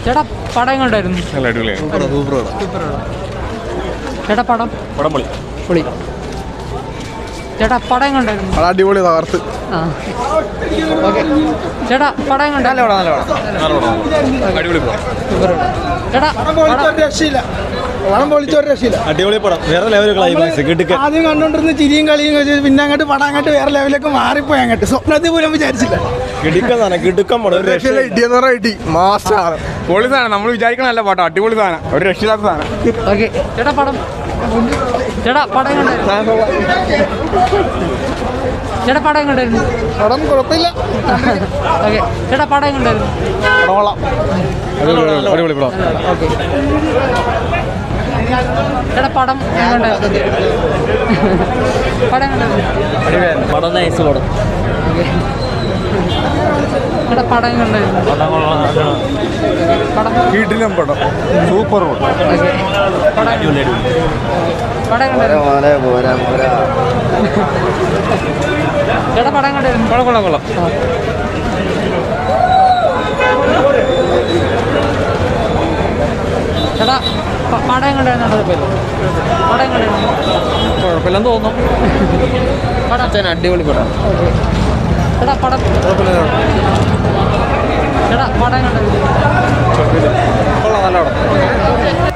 ചേട്ടാ പടം എങ്ങോട്ടായിരുന്നു? ചേട്ടാ പടം പൊളി. ചേട്ടാ പടം എങ്ങോട്ടായിരുന്നു? അടിപൊളി തകർത്ത്. ഓക്കെ ചേട്ടാ പടം എങ്ങോട്ടല്ല? ചേട്ടാ അടിപൊളി പടം, വേറെ ലെവൽ ക്ലൈമാക്സ്. ആദ്യം കണ്ടോണ്ടിരുന്ന ചിരിയും കളിയും കഴിച്ച് പിന്നെ അങ്ങോട്ട് പടം അങ്ങോട്ട് വേറെ ലെവലിലേക്ക് മാറിപ്പോയി. അങ്ങോട്ട് സ്വപ്നത്തിൽ പോലും വിചാരിച്ചില്ല. പൊളി സാധനം, നമ്മൾ വിചാരിക്കണല്ല പാട്ടോ. അടിപൊളി സാധനം, ഒരു രക്ഷിതാത്ത സാധനം. ഓക്കെ ചേട്ടാ പടം എങ്ങോട്ടായിരുന്നു? ചേട്ടാ പടം എങ്ങോട്ടായിരുന്നു? പടം കുഴപ്പമില്ല. ഓക്കെ ചേട്ടാ പടം എങ്ങോട്ടായിരുന്നു? അടിപൊളി പടം. ഓക്കെ ചേട്ടാ പടം എങ്ങോട്ടായിരുന്നു? പടം എങ്ങോട്ടായിരുന്നു? പടം നൈസ് പടം. ഓക്കെ ചേട്ടാ പടം എങ്ങോട്ടായിരുന്നു? പടം വീട്ടിലും പടം സൂപ്പർ പടം. ഓക്കെ പടം പടം എങ്ങോട്ടായിരുന്നു? ചേട്ടാ പടം എങ്ങോട്ടായിരുന്നു? കൊള്ളാം. ചേട്ടാ പടം എങ്ങോട്ടായിരുന്നു? പടം എങ്ങോട്ടായിരുന്നു? കുഴപ്പമില്ലെന്ന് തോന്നുന്നു. പടം അടിപൊളി പടം. ഓക്കെ ചേട്ടാ പടം ചേട്ടാ പടം എങ്ങോട്ടായിരുന്നു? കൊള്ളാം, നല്ല പടം.